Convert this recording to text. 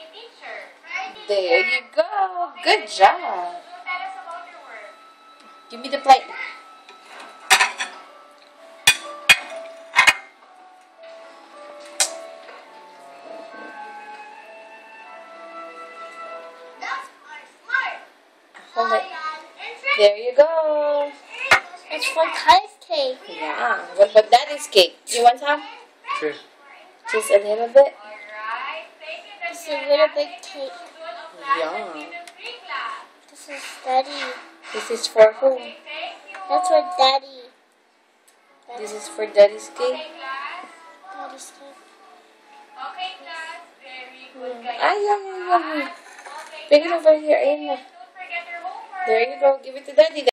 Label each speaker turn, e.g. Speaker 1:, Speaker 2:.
Speaker 1: There you go. Good job. Give me the plate. Hold it. There you go.
Speaker 2: It's for Ty's cake.
Speaker 1: Yeah. What about Daddy's cake? You want some?
Speaker 3: Sure.
Speaker 1: Just a little bit.
Speaker 2: It's a little big cake.
Speaker 1: Yum.
Speaker 2: This is Daddy.
Speaker 1: This is for who?
Speaker 2: That's for Daddy.
Speaker 1: This is for Daddy's cake.
Speaker 2: Daddy's cake.
Speaker 1: Ay, yummy, yummy. Bring it over here. Ayun na. There you go. Give it to Daddy.